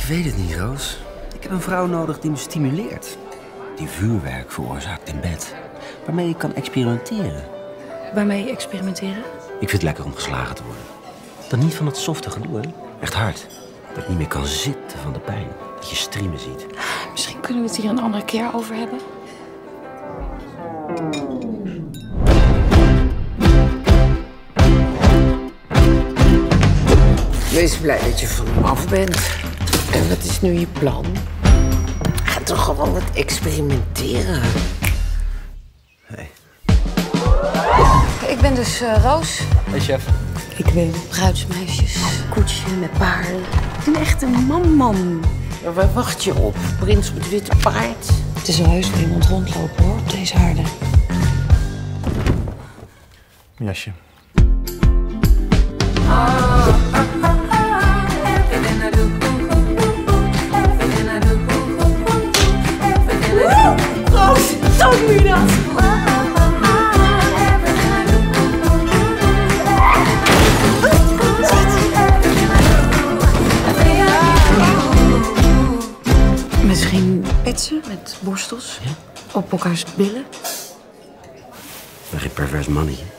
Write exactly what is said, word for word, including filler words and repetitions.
weet het niet, Roos. Ik heb een vrouw nodig die me stimuleert. Die vuurwerk veroorzaakt in bed. Waarmee ik kan experimenteren. Waarmee experimenteren? Ik vind het lekker om geslagen te worden. Dan niet van het softe gedoe, hè. Echt hard. Dat ik niet meer kan zitten van de pijn. Dat je striemen ziet. Misschien kunnen we het hier een andere keer over hebben. Wees blij dat je van hem af bent. En wat is nu je plan? Ga toch gewoon wat experimenteren. Hey. Ik ben dus uh, Roos. Hey, chef. Ik weet het. Bruidsmeisjes, koetsje met paarden. Een echte man-man. Ja, waar wacht je op? Prins op het witte paard? Het is wel heus wel iemand rondlopen, hoor, op deze aarde. Jasje. Roos, zo doe je dat! Misschien petsen met borstels, ja? Op elkaars billen. Ik ben geen pervers man hier.